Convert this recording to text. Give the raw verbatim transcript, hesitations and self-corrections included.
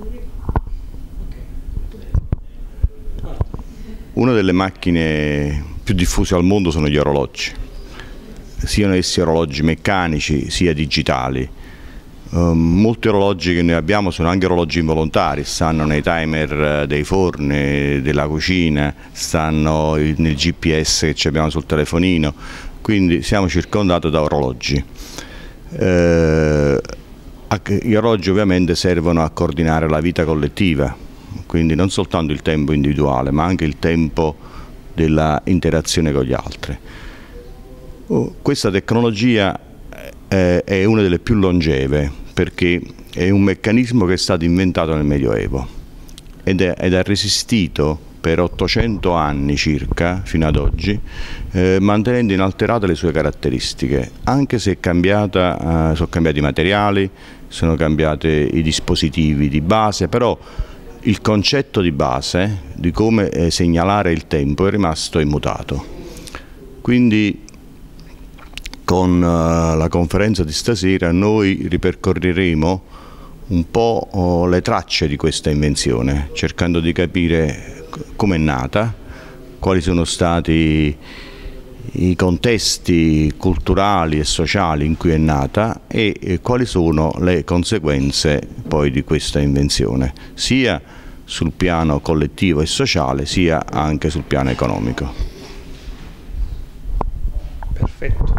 Una delle macchine più diffuse al mondo sono gli orologi, siano essi orologi meccanici sia digitali. Um, molti orologi che noi abbiamo sono anche orologi involontari, stanno nei timer dei forni, della cucina, stanno nel G P S che abbiamo sul telefonino, quindi siamo circondati da orologi. Eh, gli orologi ovviamente servono a coordinare la vita collettiva, quindi non soltanto il tempo individuale ma anche il tempo della interazione con gli altri. Questa tecnologia è una delle più longeve perché è un meccanismo che è stato inventato nel Medioevo ed, è, ed ha resistito per ottocento anni circa fino ad oggi, eh, mantenendo inalterate le sue caratteristiche, anche se è cambiata, eh, sono cambiati i materiali, sono cambiati i dispositivi di base, però il concetto di base di come eh, segnalare il tempo è rimasto immutato. Quindi con uh, la conferenza di stasera noi ripercorreremo un po' oh, le tracce di questa invenzione, cercando di capire come è nata, quali sono stati i contesti culturali e sociali in cui è nata e, e quali sono le conseguenze poi di questa invenzione, sia sul piano collettivo e sociale, sia anche sul piano economico. Perfetto.